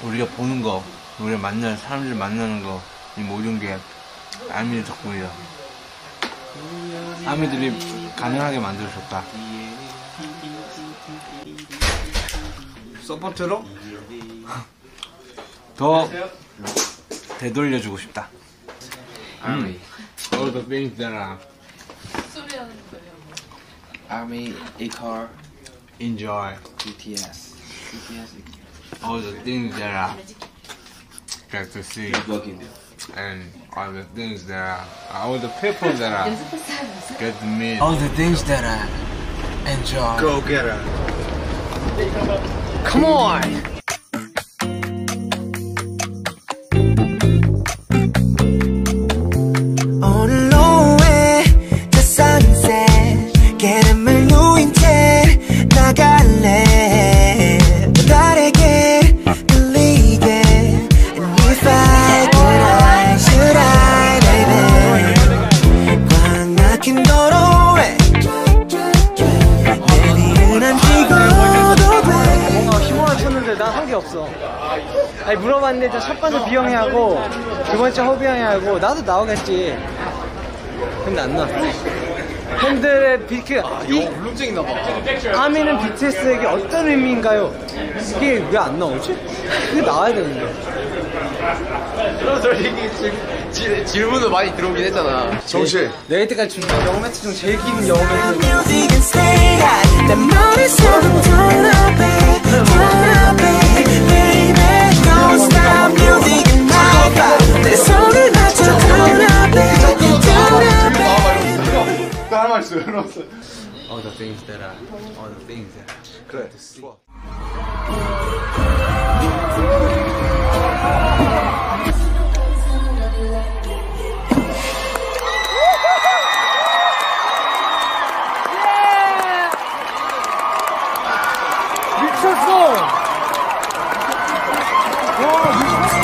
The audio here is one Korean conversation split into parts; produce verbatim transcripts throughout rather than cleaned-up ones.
우리가 보는 거, 우리가 만나는 사람들 만나는 거, 이 모든 게 아미 덕분이다. 아미들이 가능하게 만들어줬다. 서포트로 더 되돌려주고 싶다. 음. All the things that are Army, A-Car, enjoy. BTS. BTS. All the things that I get to see. And all the things that I, all the people that I get to meet. All the things that I enjoy. Go get her. Come on! 난 한 게 없어. 아니 물어봤는데 일단 첫 번째 비영이 하고 두 번째 허비 형이 하고 나도 나오겠지. 근데 안 나왔어. 팬들의 비, 그, 아, 이 울렁증인가 봐. 아미는 비티에스에게 어떤 의미인가요? 이게 왜 안 나오지? 그게 나와야 되는데. 그럼 솔직히 지, 질문도 많이 들어오긴 했잖아. 정시. 내가 이때까지 준비한 영어 매트 중 제일 긴 영어 매트. 하나만 있어요. All the things that I, all the things that I 그래. 좋아. 미쳤어. 와 미쳤어.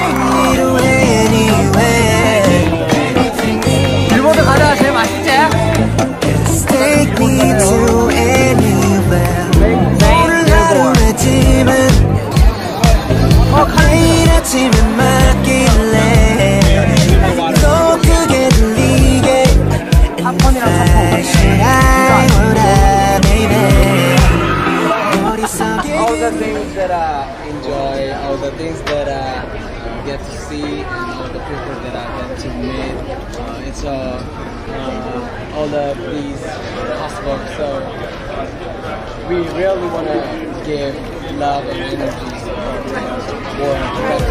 빌보드 가다가 제일 맛있지? All the things that I enjoy, all the things that I uh, get to see, and all the people that I get to meet. Uh, it's uh, uh, all of these possible. So we really want to give love and energy for